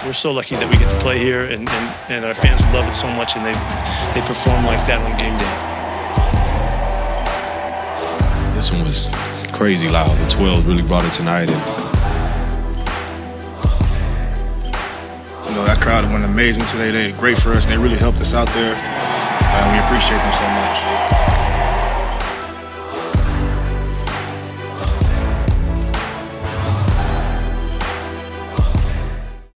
we're so lucky that we get to play here, and our fans love it so much, and they perform like that on game day. This one was crazy loud. The 12 really brought it tonight. And you know, that crowd went amazing today. They did great for us. They really helped us out there. We appreciate them so much.